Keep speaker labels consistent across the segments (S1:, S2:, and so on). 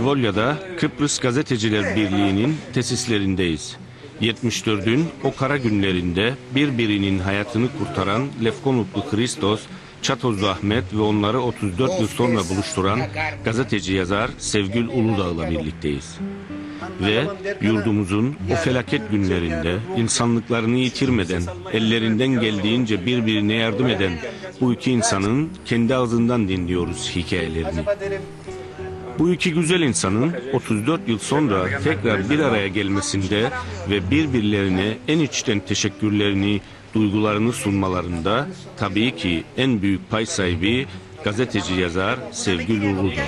S1: Savolya'da Kıbrıs Gazeteciler Birliği'nin tesislerindeyiz. 74'ün o kara günlerinde birbirinin hayatını kurtaran Lefkonutlu Christos, Çatozlu Ahmet ve onları 34 yıl sonra buluşturan gazeteci yazar Sevgül Uludağ'la birlikteyiz. Ve yurdumuzun o felaket günlerinde insanlıklarını yitirmeden, ellerinden geldiğince birbirine yardım eden bu iki insanın kendi ağzından dinliyoruz hikayelerini. Bu iki güzel insanın 34 yıl sonra tekrar bir araya gelmesinde ve birbirlerine en içten teşekkürlerini, duygularını sunmalarında tabii ki en büyük pay sahibi gazeteci yazar Sevgül Uludağ.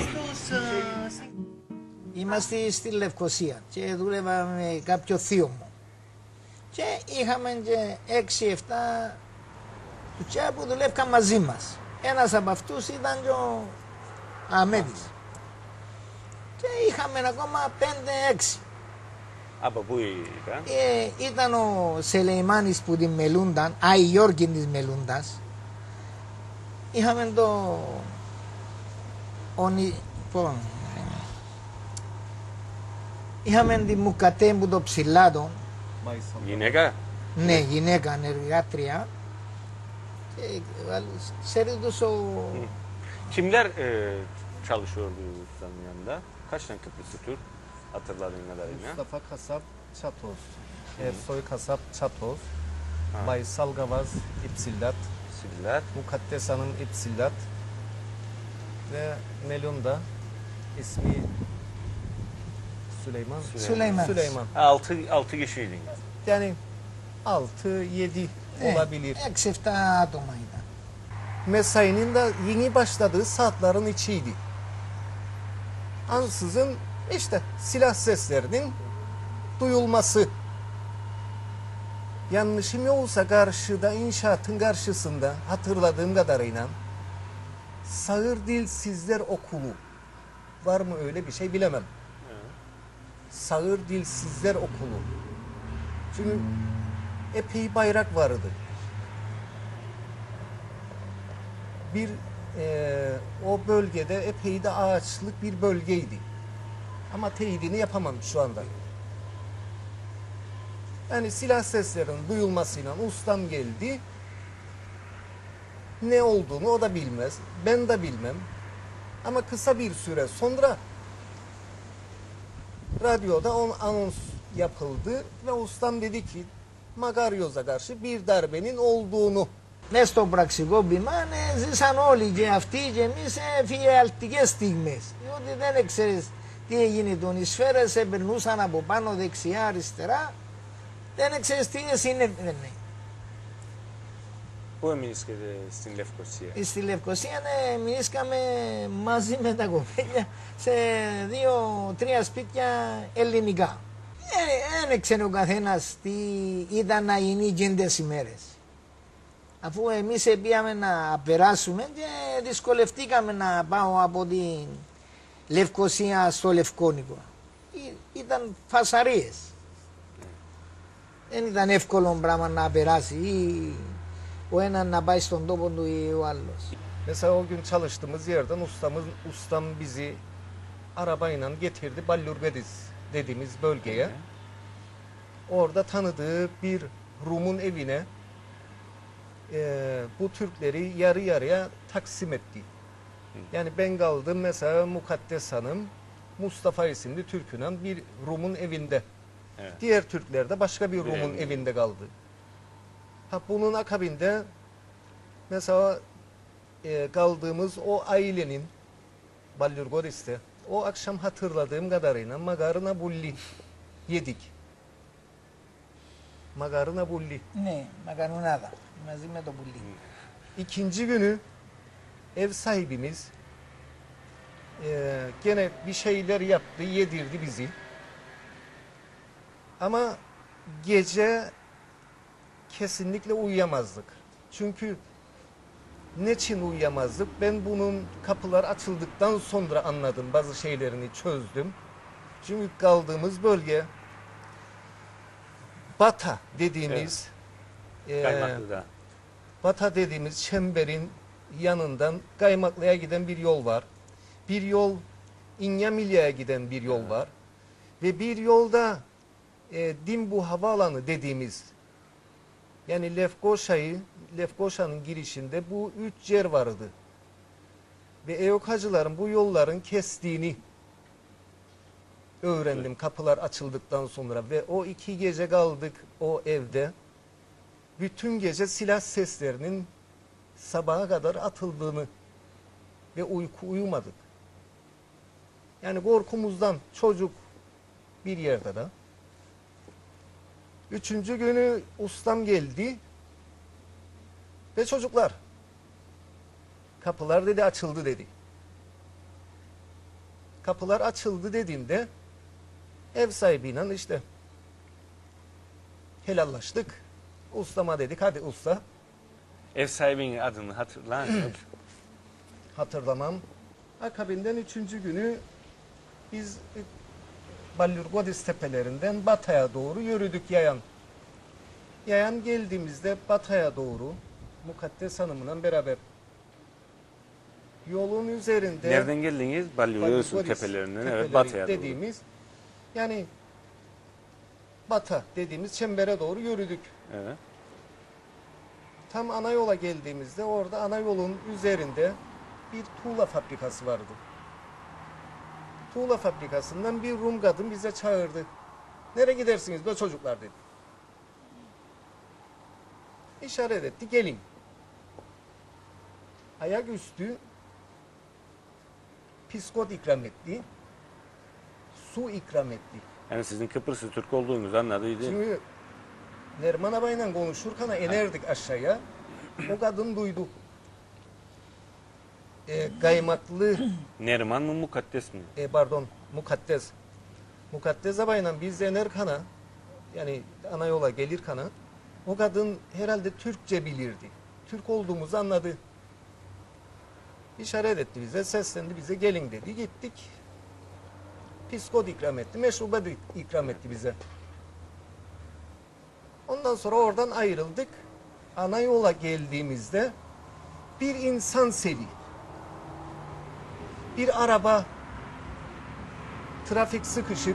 S2: Είμαστε στη Λευκοσία και δούλευα με κάποιο θείο μου και είχαμε και 6-7 κουτσιά που δουλεύκαν μαζί μας. Ένας από αυτούς ήταν και ο Αμέτης και είχαμε ακόμα 5-6.
S3: Από πού ήταν?
S2: Ήταν ο Σελεϊμάνης που την Μελούνταν, η Γιώργη της Μελούντας. Είχαμε είχαμε τη Μουκατέ που το ψηλάτο.
S3: Γυναίκα?
S2: Ναι, γυναίκα ανεργάτρια. Και ξέρετε τους ο...
S3: Kimler çalışıyordu ustanın yanında? Kaç tane Kıbrıslı Türk hatırladığın kadarıyla?
S4: Mustafa Kasap Çatoz, Ersoy Kasap Çatoz, Baysal Gavaz İpsildat, Mukaddes Hanım İpsildat ve Melunda ismi Süleyman.
S3: Altı kişiydin.
S4: Yani 6-7 olabilir.
S2: 6-7 άτομα ήταν.
S4: Mesainin de yeni başladığı saatlerin içiydi. Ansızın işte silah seslerinin duyulması. Yanlışım yoksa karşıda, inşaatın karşısında hatırladığım kadarıyla Sağır Dilsizler Okulu var mı öyle bir şey bilemem. Sağır Dilsizler Okulu. Çünkü epey bayrak vardı. O bölgede epey de ağaçlık bir bölgeydi. Ama teyidini yapamam şu anda. Yani silah seslerinin duyulmasıyla ustam geldi. Ne olduğunu o da bilmez. Ben de bilmem. Ama kısa bir süre sonra radyoda anons yapıldı ve ustam dedi ki Magaryoz'a karşı bir darbenin olduğunu.
S2: Μες στο πραξικόπημα ζήσαν όλοι και αυτοί και εμείς φιαλτικές στιγμές. Διότι δεν έξερες τι έγινε, τον εισφαίρες, περνούσαν από πάνω δεξιά αριστερά. Δεν ξέρεις τι συνέβαινε.
S3: Πού εμείνηκατε στην Λευκοσία?
S2: Στη Λευκοσία μείνηκαμε μαζί με τα κοπέλια σε 2-3 σπίτια ελληνικά. Δεν έξερε ο καθένας τι ήταν να γίνει εκείνες ημέρες. Αφού εμείς πήγαμε να περάσουμε και δυσκολευτήκαμε να πάω από την Λευκοσία στο Λευκόνικο. Ήταν φασαρίες. Δεν ήταν εύκολο πράγμα να περάσει ή ο ένας να πάει στον τόπο του ή ο άλλος.
S4: Mesela o gün çalıştığımız yerden ustam bizi arabayla getirdi Ballurgadiz dediğimiz bölgeye. Orada tanıdığı bir Rum'un evine bu Türkleri yarı yarıya taksim etti. Yani ben kaldım mesela Mukaddes Hanım, Mustafa isimli Türk'ün bir Rum'un evinde. Evet. Diğer Türkler de başka bir Rum'un evinde kaldı. Bunun akabinde mesela kaldığımız o ailenin Ballurgoris'te o akşam hatırladığım kadarıyla magarna bulli yedik. Magarna bulli.
S2: Ne, makarnada. Μαζί με το πουλί.
S4: İkinci günü ev sahibimiz gene bir şeyler yaptı, yedirdi bizi. Ama gece kesinlikle uyuyamazdık. Çünkü niçin uyuyamazdık? Ben bunun kapılar açıldıktan sonra anladım, bazı şeylerini çözdüm. Çünkü kaldığımız bölge Bata dediğimiz Bata dediğimiz çemberin yanından Kaymaklı'ya giden bir yol var. Bir yol İnyamilya'ya giden bir yol var. Ve bir yolda Dimbu Havaalanı dediğimiz, yani Lefkoşa'nın girişinde bu 3 yer vardı. Ve EOK'cıların bu yolların kestiğini öğrendim kapılar açıldıktan sonra. Ve o 2 gece kaldık o evde. Bütün gece silah seslerinin sabaha kadar atıldığını ve uyumadık. Yani korkumuzdan çocuk bir yerde de. 3. günü ustam geldi ve çocuklar kapılar dedi açıldı dedi. Kapılar açıldı dediğimde ev sahibiyle işte helallaştık. Ustama dedik hadi usta.
S3: Ev sahibinin adını hatırlar mısın?
S4: Hatırlamam. Akabinden 3. günü biz Ballurgodis tepelerinden Bata'ya doğru yürüdük yayan. Yayan geldiğimizde Bata'ya doğru Mukaddes Hanım'la beraber yolun üzerinde
S3: Nereden geldiniz? Balyosun
S4: Ballurgodis
S3: tepelerinden.
S4: tepeleri
S3: Evet, batıya doğru.
S4: dediğimiz yani Bata dediğimiz çembere doğru yürüdük.
S3: Evet.
S4: Tam ana yola geldiğimizde orada ana yolun üzerinde bir tuğla fabrikası vardı. Tuğla fabrikasından bir Rum kadın bize çağırdı. Nereye gidersiniz be çocuklar dedi. İşaret etti gelin. Ayaküstü piskot ikram etti. Su ikram etti.
S3: Yani sizin Kıbrıslı Türk olduğunuzu anladıydı.
S4: Şimdi Nerman abayla konuşurken inerdik aşağıya. O kadın duydu. Kaymaklı
S3: Neriman mı Mukaddes mi?
S4: pardon Mukaddes. Mukaddes abayla biz inerken yani ana yola gelirken o kadın herhalde Türkçe bilirdi. Türk olduğumuzu anladı. İşaret etti bize, seslendi bize gelin dedi. Gittik. Piskot ikram etti, meşrubat ikram etti bize. Ondan sonra oradan ayrıldık. Ana yola geldiğimizde bir insan seli, bir araba, trafik sıkışık,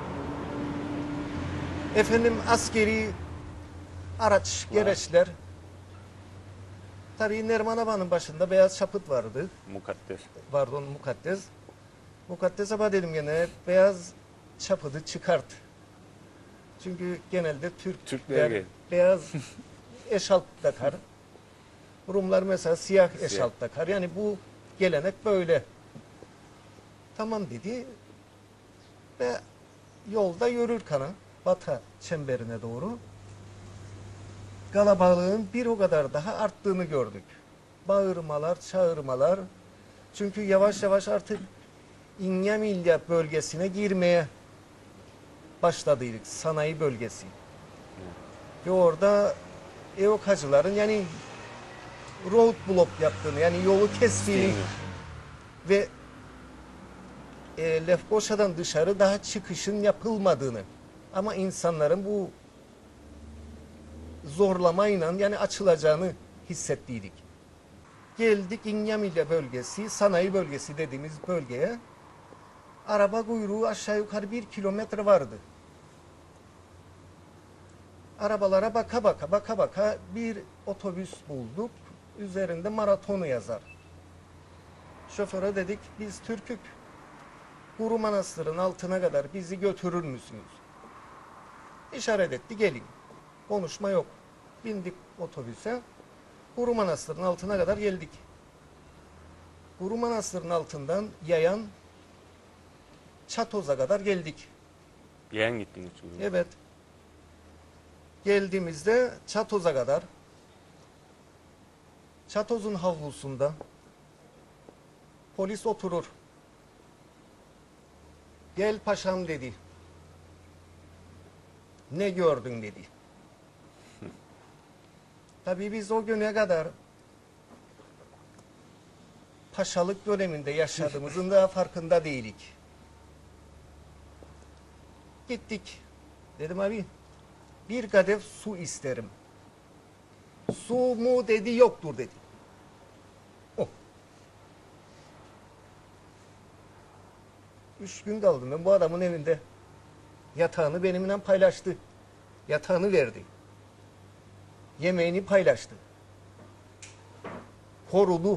S4: askeri araç, gereçler. Tabii Nerman Aba'nın başında beyaz çaput vardı.
S3: Mukaddes.
S4: Pardon Mukaddes. Mukaddes Aba dedim gene beyaz çapıdı çıkart. Çünkü genelde
S3: Türkler
S4: Türkler
S3: gel.
S4: beyaz eşalp takar. Rumlar mesela siyah eşalp takar. Yani bu gelenek böyle. Tamam dedi. Ve yolda yürürken Bata çemberine doğru kalabalığın bir o kadar daha arttığını gördük. Bağırmalar, çağırmalar. Çünkü yavaş yavaş artık İnyamilya bölgesine girmeye başladıydık. Sanayi bölgesi. Ve orada EOK'cıların yani road block yaptığını yani yolu kestiğini ve Lefkoşa'dan dışarı daha çıkışın yapılmadığını ama insanların bu zorlamayla yani açılacağını hissettiydik. Geldik İnyamilya bölgesi, sanayi bölgesi dediğimiz bölgeye. Araba kuyruğu aşağı yukarı 1 kilometre vardı. Arabalara baka baka bir otobüs bulduk. Üzerinde maratonu yazar. Şoföre dedik biz Türk'ük. Guru Manastır'ın altına kadar bizi götürür müsünüz? İşaret etti gelin. Konuşma yok. Bindik otobüse. Guru Manastır'ın altına kadar geldik. Guru Manastır'ın altından yayan Çatoz'a kadar geldik.
S3: Yeğen gittiniz çünkü.
S4: Evet. Geldiğimizde Çatoz'a kadar Çatoz'un havlusunda polis oturur. Gel paşam dedi. Ne gördün dedi. Tabii biz o güne kadar paşalık döneminde yaşadığımızın da farkında değilik. Gittik. Dedim abi bir kadeh su isterim. Su mu dedi yoktur dedi. Oh. 3 gün kaldım ben bu adamın evinde. Yatağını benimle paylaştı. Yatağını verdi. Yemeğini paylaştı. Korudu.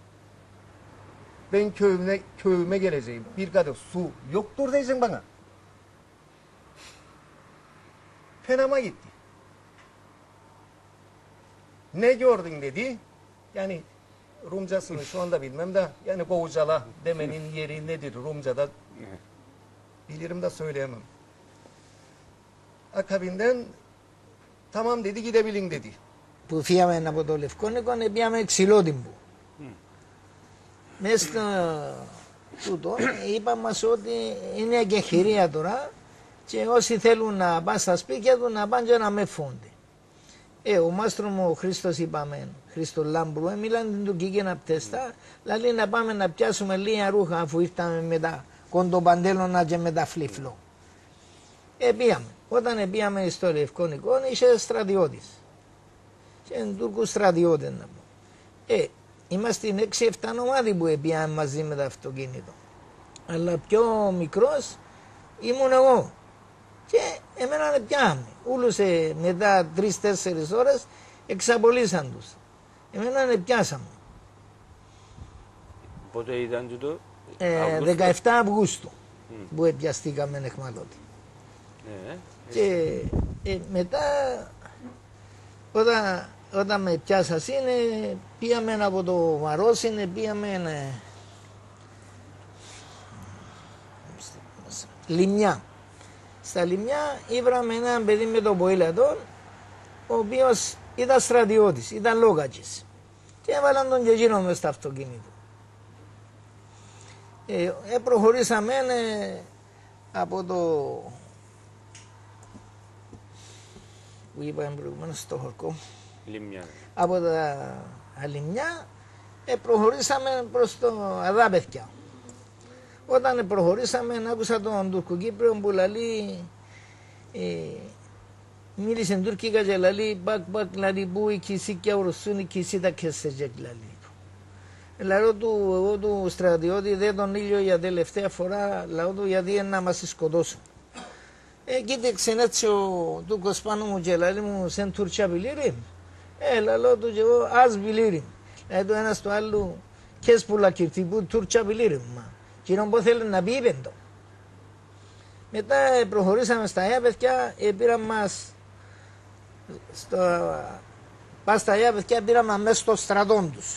S4: Ben köyüme geleceğim. Bir kadeh su yoktur diyeceksin bana. Fenama gitti. Ne gördün dedi. Yani Rumcasını şu anda bilmem de yani Kovucala demenin yeri nedir Rumca'da bilirim de söyleyemem. Akabinden tamam dedi gidebilin dedi.
S2: Που φύγαμε από το Λευκόνικο, πήγαμε Ξυλότυμπου. Μέσα στο τούτο είπαν μας ότι είναι εγκεχηρία τώρα και όσοι θέλουν να πάνε στα σπίτια του να πάνε και να με φούνται. Ο μάστρο μου ο Χρήστος είπαμε, Χρήστο Λάμπρου, μιλάνε την τουρκική αναπτέστα, δηλαδή να πάμε να πιάσουμε λίγα ρούχα αφού ήρθαμε με τα κοντοπαντέλωνα και με τα φλίφλο. Πήγαμε. Όταν πήγαμε στο Λευκόνικο είχε στρατιώτης. Και είναι Τούρκους στρατιώτες να πω. Είμαστε 6-7 ομάδοι που πήγαμε μαζί με το αυτοκίνητο. Αλλά πιο μικρός ήμουν εγώ. Και εμένα πιάμε. Ούλους μετά 3-4 ώρες εξαπολύσαν τους. Εμένα πιάσαμε.
S3: Πότε ήταν τούτο?
S2: 17 Αυγούστου που πιαστήκαμε εχμαλώτη. Και μετά όταν με πιάσας πήγαμε από το Μαρόσι, πήγαμε Λιμιά. Στα Λιμιά ήβραμε έναν παιδί με το ποήλατο, ο οποίος ήταν στρατιώτης, ήταν λόγατζης. Και έβαλαν τον και εκείνο μες στο αυτοκίνητο. Προχωρήσαμε από το που είπαμε προηγουμένως στο Χορκό.
S3: Λιμιά.
S2: Από τα Λιμιά προχωρήσαμε προς το Αδάπεθκια. Όταν προχωρήσαμε άκουσα τον Τουρκοκύπριο που λέει μίλησε τουρκικά και λέει μπακ λέει που η κυσίκια ορσούν η κυσίτα κεσσετζεκ λέει. Λαό του, εγώ του στρατιώτη δεν τον ήλιο για τελευταία φορά, λαό του γιατί να μας σκοτώσουν. Κοίταξε έτσι ο Τούρκος πάνω μου και λέει μου σεν Τουρκιά πιλήρι. Λαό του και εγώ ας πιλήρι. Δηλαδή το ένας του άλλου κες πουλα κυρτυπού Τουρκιά πιλήρι. Κοινόν που θέλει να πει είπεν το. Μετά προχωρήσαμε στα Αγία Παιδιά, πήραν μας πας στα Αγία Παιδιά πήραμε μέσα στο στρατόν τους.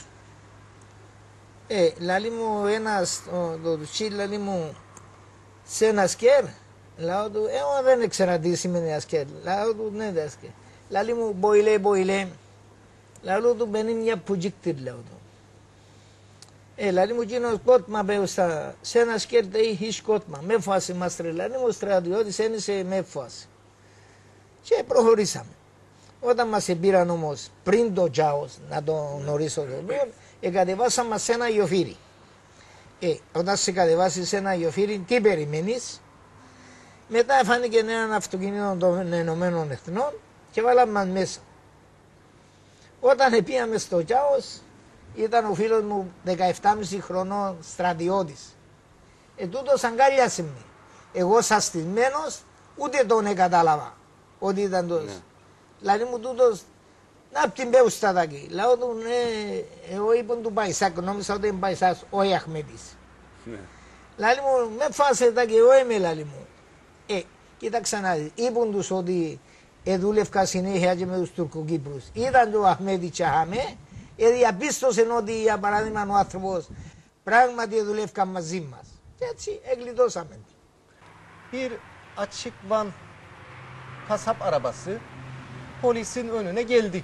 S2: Λαλή μου ένας, το Τουτσί λαλή μου σε ένα σκέρ, λαό του, εγώ δεν ήξερα τι σημαίνει ασκέρ, λαό του ναι δεν ασκέρ. Λαλή μου μποηλέ, λαό του μπαίνει μια πουτζίκτηρ λαό του. Λαλή μου κοινός κότμα πέουσα, σε ένα σκέρ δεν είχε κότμα, με φάση μας τρελάνει μου στρατιώτης ένισε με φάση. Και προχωρήσαμε. Όταν μας πήραν όμως πριν το Τζάος, να το γνωρίσω το λόγο, κατεβάσαμε σε ένα γιοφύρι. Όταν σε κατεβάσεις σε ένα γιοφύρι, τι περιμένεις? Μετά φάνηκε ένα αυτοκίνητο των Ηνωμένων Εθνών και βάλαμε μας μέσα. Όταν πήγαμε στο Τζάος, ήταν ο φίλος μου 17,5 χρονών στρατιώτης. Τούτος αγκάλιασε με. Εγώ σαστισμένος, ούτε τον κατάλαβα ότι ήταν τόσο. Δηλαδή μου τούτος να την πέω στα τάκη. Λέω του ναι, εγώ είπαν του Παϊσάκ, νόμιζα ότι είναι Παϊσάς, όχι Αχμέτης. Λάλη μου, με φάσε τάκη, εγώ είμαι λάλη μου. Κοίταξα να δεις, είπαν τους ότι δούλευκα συνέχεια και με τους Τουρκοκύπρους. Ήταν το Αχμέτη Τσαχάμε, διαπίστωσε ότι για παράδειγμα ο άνθρωπος πράγματι δουλεύκα μαζί μας. Και έτσι εγκλιτώσαμε.
S4: Bir açık van kasap arabası polisin önüne geldi.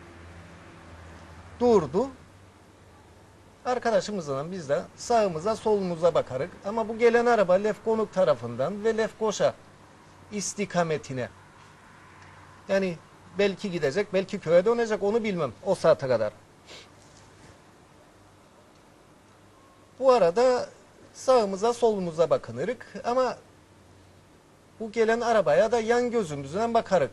S4: Durdu. Arkadaşımızla biz de sağımıza solumuza bakarık. Ama bu gelen araba Lefkonuk tarafından ve Lefkoşa istikametine. Yani belki gidecek, belki köye dönecek onu bilmem o saate kadar. Bu arada sağımıza solumuza bakınırık ama bu gelen arabaya da yan gözümüzden bakarık.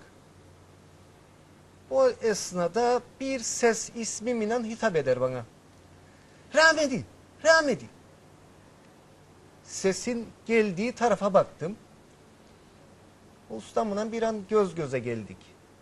S4: O esnada bir ses ismimle hitap eder bana. Rahmeti, Rahmeti. Sesin geldiği tarafa baktım. Ustamla bir an göz göze geldik.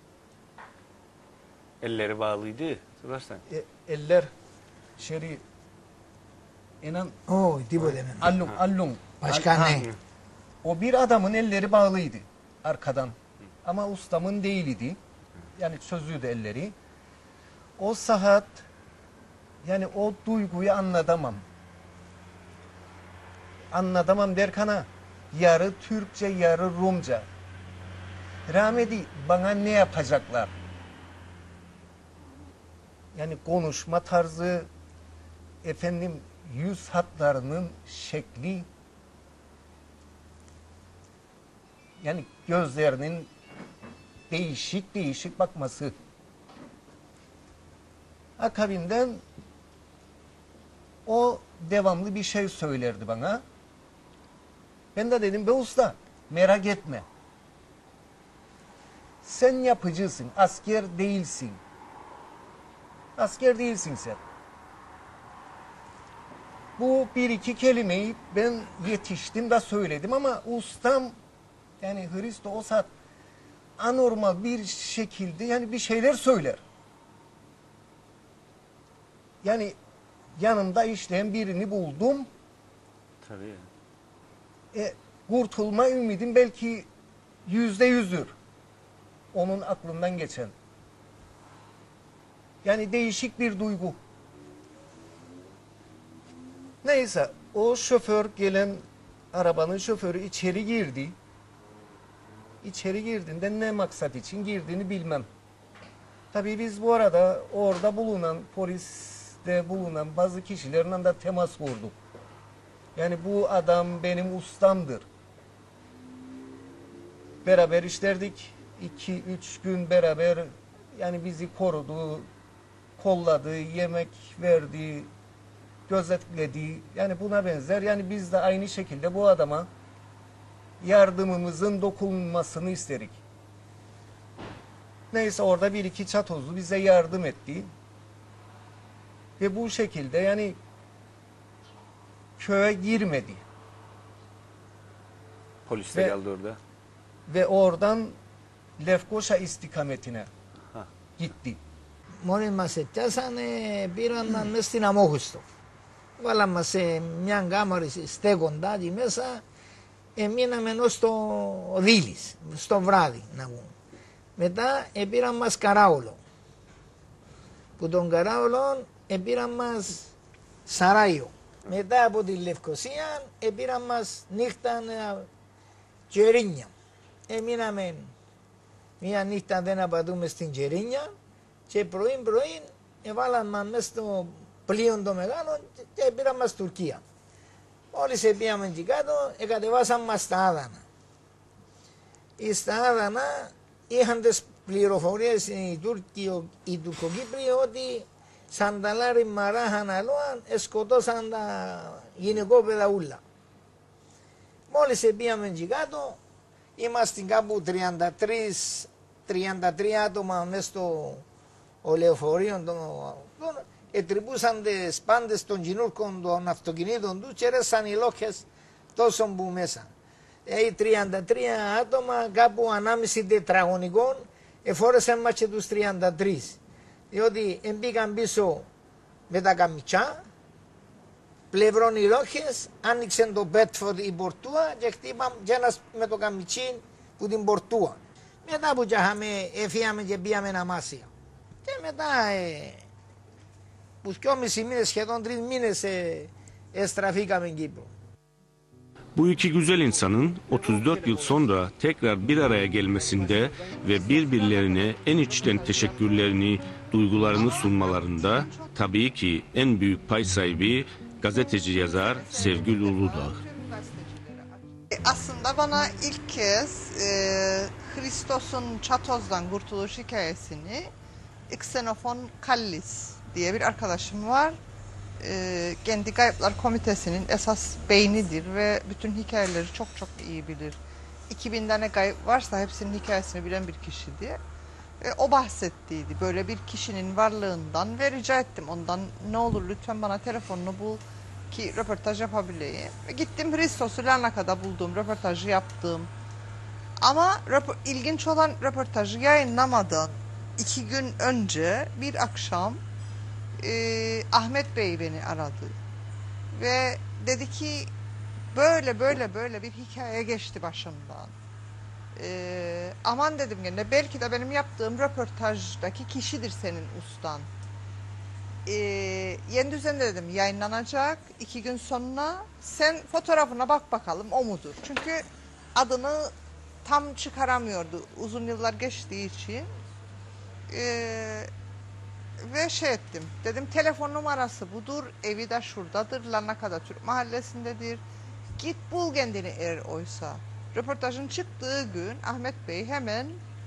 S3: Elleri bağlıydı. Sebastian.
S4: Eller şeri inan
S2: Oh, tipo de
S4: allung.
S2: Başka ne?
S4: O bir adamın elleri bağlıydı arkadan. Ama ustamın değildi. Yani çözüyordu elleri. O saat yani o duyguyu anlatamam. Anlatamam derken ha, yarı Türkçe yarı Rumca. Rahmeti bana ne yapacaklar? Yani konuşma tarzı, efendim yüz hatlarının şekli, yani gözlerinin değişik değişik bakması. Akabinden o devamlı bir şey söylerdi bana. Ben de dedim be usta merak etme. Sen yapıcısın, asker değilsin. Asker değilsin sen. Bu bir iki kelimeyi ben yetiştim de söyledim ama ustam yani Hristo o saat anormal bir şekilde yani bir şeyler söyler. Yani yanımda işleyen birini buldum.
S3: Tabii.
S4: Kurtulma ümidim belki %100'dür. Onun aklından geçen. Yani değişik bir duygu. Neyse o şoför gelen arabanın şoförü içeri girdi. İçeri girdiğinde ne maksat için girdiğini bilmem. Tabii biz bu arada orada bulunan poliste bulunan bazı kişilerle de temas kurduk. Yani bu adam benim ustamdır. Beraber işlerdik. 2-3 gün beraber yani bizi korudu, kolladı, yemek verdi, gözetledi. Yani buna benzer. Yani biz de aynı şekilde bu adama yardımımızın dokunmasını isterik. Neyse orada bir iki çatozlu bize yardım etti. Ve bu şekilde yani köye girmedi.
S3: Polis de
S4: Ve-
S3: geldi orada.
S4: Ve oradan Lefkoşa istikametine
S3: Ha.
S4: gitti.
S2: Μόλις μας ετιάσανε, πήραν μες στην Αμόχωστο. Βάλαν μας σε μια κάμαρη στέκοντα εκεί μέσα, μείναμε ως το Δίλης, στο βράδυ να πούμε. Μετά πήραν μας Καράολο. Που τον Καράολο πήραν μας Σαράιο. Μετά από τη Λευκοσία πήραν μας νύχτα Τζερίνια. Μείναμε μια νύχτα δεν απαντούμε στην Τζερίνια. Και πρωί έβαλαν μας μέσα στο πλοίο το μεγάλο και πήραν μας Τουρκία. Μόλις πήγαμε εκεί κάτω, κατεβάσαν μας στα Άδανα. Στα Άδανα είχαν τις πληροφορίες οι Τουρκοκύπριοι ότι σαν τα λάρι μαράχαν αλόαν σκοτώσαν τα γυναικόπαιδα ούλα. Μόλις πήγαμε εκεί κάτω, είμαστε κάπου 33 άτομα μέσα στο λεωφορείο τρυπούσαν τις πάντες των γυναίκων των αυτοκινήτων του και ρέσαν οι λόχες τόσο που μέσα. 33 άτομα κάπου ανάμιση τετραγωνικών εφόρεσαν μας και τους 33. Διότι μπήκαν πίσω με τα καμιτσά, πλευρών οι λόχες, άνοιξαν το πέτφορ η πορτούα και χτύπαν και ένας με το καμιτσίν που την πορτούα. Μετά που έφυγαμε και πήγαμε Αμάσια. Και μετά που 2,5 μήνες, σχεδόν 3 μήνες στραφήκαμε Κύπρο.
S1: Bu iki güzel insanın 34 yıl sonra tekrar bir araya gelmesinde ve birbirlerine en içten teşekkürlerini, duygularını sunmalarında tabii ki en büyük pay sahibi gazeteci yazar Sevgül Uludağ.
S5: Aslında bana ilk kez Christos'un Çatoz'dan kurtuluş hikayesini Xenofon Kallis diye bir arkadaşım var. Kendi Kayıplar Komitesi'nin esas beynidir ve bütün hikayeleri çok çok iyi bilir. 2000 tane kayıp varsa hepsinin hikayesini bilen bir kişi diye. O bahsettiydi böyle bir kişinin varlığından ve rica ettim ondan ne olur lütfen bana telefonunu bul. ki röportaj yapabileyim. Gittim Hristos'u Larnaka'da buldum, röportajı yaptım. Ama ilginç olan röportajı yayınlamadan 2 gün önce bir akşam Ahmet Bey beni aradı. Ve dedi ki böyle bir hikaye geçti başımdan. Aman dedim gene, belki de benim yaptığım röportajdaki kişidir senin ustan. Yeni Düzen'de dedim yayınlanacak 2 gün sonra, sen fotoğrafına bak bakalım o mudur? Çünkü adını tam çıkaramıyordu uzun yıllar geçtiği için. Ve şey ettim, dedim telefon numarası budur, evi de şuradadır, Larnaka'da Türk mahallesindedir. Git bul kendini eğer oysa. Röportajın çıktığı gün Ahmet Bey hemen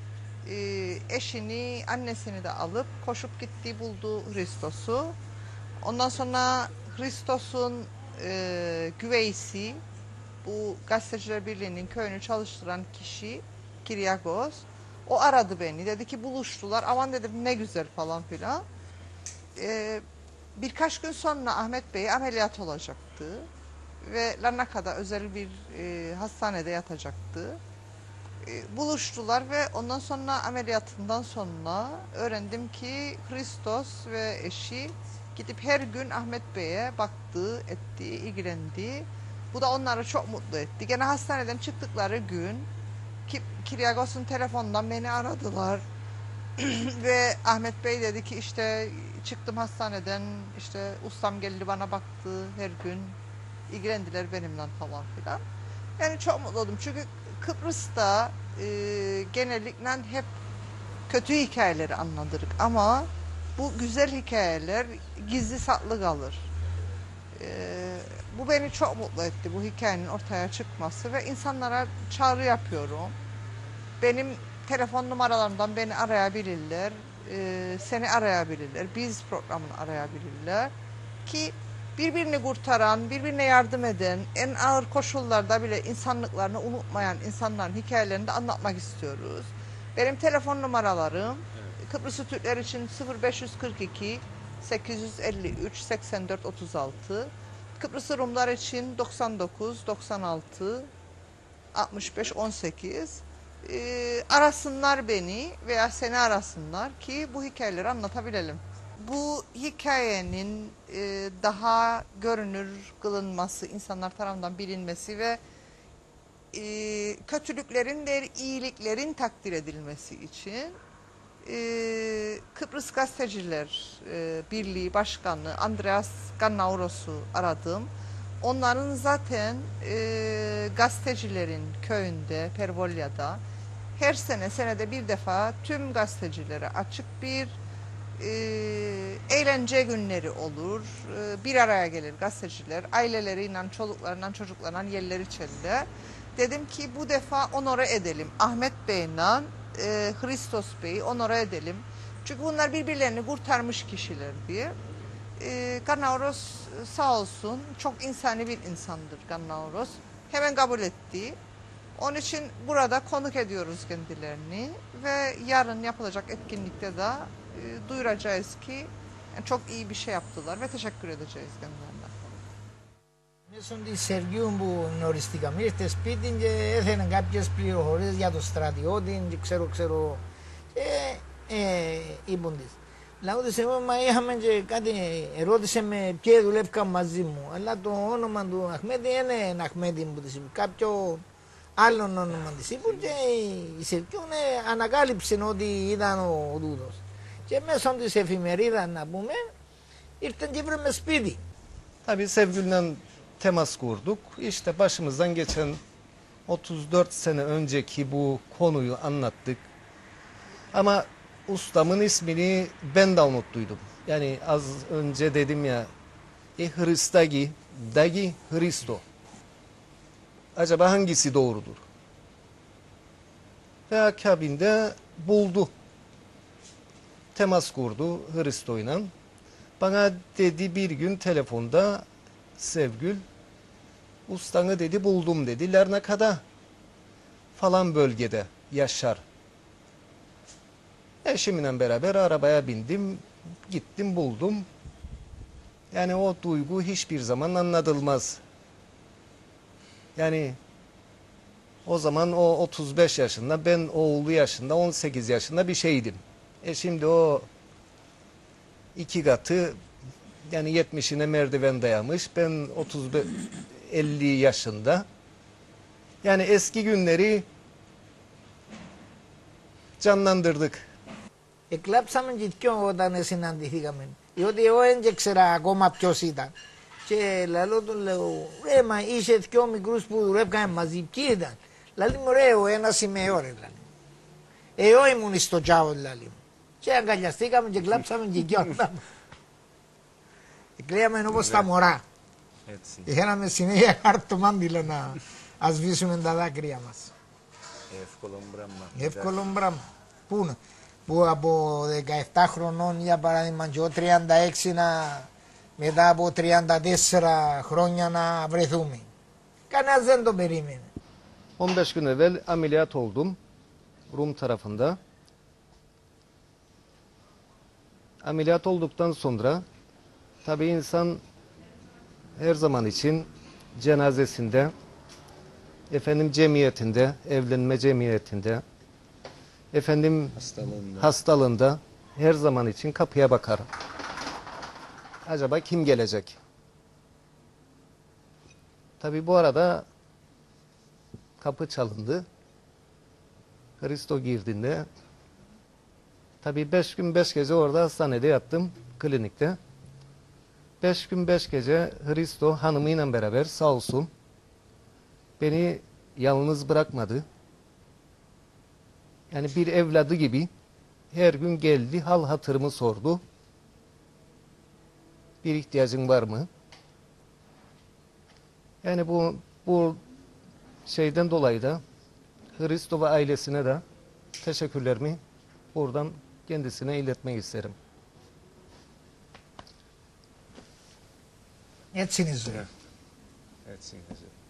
S5: eşini, annesini de alıp koşup gitti, buldu Hristos'u. Ondan sonra Hristos'un güveysi, bu Gazeteciler Birliği'nin köyünü çalıştıran kişi Kiryakos, o aradı beni, dedi ki buluştular, aman dedim ne güzel falan filan. Birkaç gün sonra Ahmet Bey ameliyat olacaktı ve Larnaka'da özel bir hastanede yatacaktı. Buluştular ve ondan sonra ameliyatından sonra öğrendim ki Hristos ve eşi gidip her gün Ahmet Bey'e baktı, etti, ilgilendi. Bu da onları çok mutlu etti. Gene hastaneden çıktıkları gün Kiryakos'un telefonundan beni aradılar. Ve Ahmet Bey dedi ki işte çıktım hastaneden, işte ustam geldi bana baktı her gün, ilgilendiler benimle falan filan. Yani çok mutlu oldum çünkü Kıbrıs'ta genellikle hep kötü hikayeleri anlatırız ama bu güzel hikayeler gizli saklı kalır. Bu beni çok mutlu etti, bu hikayenin ortaya çıkması ve insanlara çağrı yapıyorum. Benim telefon numaralarımdan beni arayabilirler, seni arayabilirler, biz programını arayabilirler ki birbirini kurtaran, birbirine yardım eden, en ağır koşullarda bile insanlıklarını unutmayan insanların hikayelerini de anlatmak istiyoruz. Benim telefon numaralarım Kıbrıslı Türkler için 0542 853 84 36, Kıbrıslı Rumlar için 99 96 65 18. Arasınlar beni veya seni arasınlar ki bu hikayeleri anlatabilelim. Bu hikayenin daha görünür kılınması, insanlar tarafından bilinmesi ve kötülüklerin değil iyiliklerin takdir edilmesi için Kıbrıs Gazeteciler Birliği Başkanı Andreas Gannauros'u aradım. Onların zaten gazetecilerin köyünde, Pervolya'da her senede bir defa tüm gazetecilere açık bir eğlence günleri olur. Bir araya gelir gazeteciler, aileleriyle, çoluklarından, çocuklarından yerler içerler. Dedim ki bu defa onore edelim. Ahmet Bey'le Hristos Bey'i onore edelim. Çünkü bunlar birbirlerini kurtarmış kişiler diye. Gannauros sağ olsun çok insani bir insandır Gannauros. Hemen kabul etti. Onun için burada konuk ediyoruz kendilerini ve yarın yapılacak etkinlikte de duyuracağız ki çok iyi bir şey yaptılar ve teşekkür edeceğiz kendilerine.
S2: Μέσω της Σεργίου που γνωριστήκαμε, ήρθε σπίτι και έθελαν κάποιες πληροφορίες για το στρατιώτη και ξέρω είπαν της. Λαό της εγώ, μα είχαμε και κάτι, ερώτησε με ποιοι δουλεύκαν μαζί μου, αλλά το όνομα του Αχμέτη είναι Αχμέτη που της είπε, κάποιο άλλο όνομα της είπαν και η Σεργίου ανακάλυψε ότι ήταν ο τούτος. Και μέσω της εφημερίδας να πούμε, ήρθαν και βρούμε σπίτι.
S4: Tabii Sevgül'le temas kurduk. İşte başımızdan geçen 34 sene önceki bu konuyu anlattık. Ama ustamın ismini ben de unuttuydum. Yani az önce dedim ya, Hristagi, Dagi, Hristo. Acaba hangisi doğrudur? Ve akabinde buldu. Temas kurdu Hristo'yla. Bana dedi bir gün telefonda, Sevgül, ustanı dedi buldum dedi. Larnaka'da falan bölgede yaşar. Eşimle beraber arabaya bindim, gittim buldum. Yani o duygu hiçbir zaman anlatılmaz. Yani o zaman o 35 yaşında, ben oğlu yaşında, 18 yaşında bir şeydim. Şimdi o iki katı, yani 70'ine merdiven dayamış. Ben 35 50 yaşında. Yani eski günleri canlandırdık.
S2: Εκλάψαμε και δυο όταν συναντηθήκαμε. Διότι εγώ δεν ήξερα ακόμα ποιος ήταν. Και λαλό του λέω, ρε μα είσαι δυο μικρούς που δουλεύκαμε μαζί, ποιοι ήταν. Λαλή μου ρε ο ένας είμαι εγώ ρε λαλή. Εγώ ήμουν στο τσάο λαλή μου. Και αγκαλιαστήκαμε και κλάψαμε και δυο. Κλαίαμε όπως τα μωρά.
S3: Έτσι.
S2: Είχαμε συνέχεια χαρτομάντιλο να σβήσουμε τα δάκρυα μας.
S3: Εύκολο πράγμα.
S2: Εύκολο πράγμα. Πού είναι. Που από 17 χρονών για παράδειγμα και εγώ 36 μετά από 34 χρόνια να βρεθούμε. Κανένας δεν το περίμενε.
S4: 15 gün evvel ameliyat oldum Rum tarafında. Ameliyat olduktan sonra tabii insan her zaman için cenazesinde, efendim cemiyetinde, evlenme cemiyetinde, efendim hastalığında her zaman için kapıya bakar. Acaba kim gelecek? Tabii bu arada kapı çalındı. Hristo girdiğinde tabii 5 gün 5 gece orada hastanede yattım, klinikte. 5 gün 5 gece Hristo hanımıyla beraber sağ olsun beni yalnız bırakmadı. Yani bir evladı gibi her gün geldi, hal hatırımı sordu. Bir ihtiyacın var mı? Yani bu şeyden dolayı da Hristo ve ailesine de teşekkürlerimi buradan kendisine iletmek isterim.
S2: Έτσι είναι η ζωή.
S3: Έτσι είναι.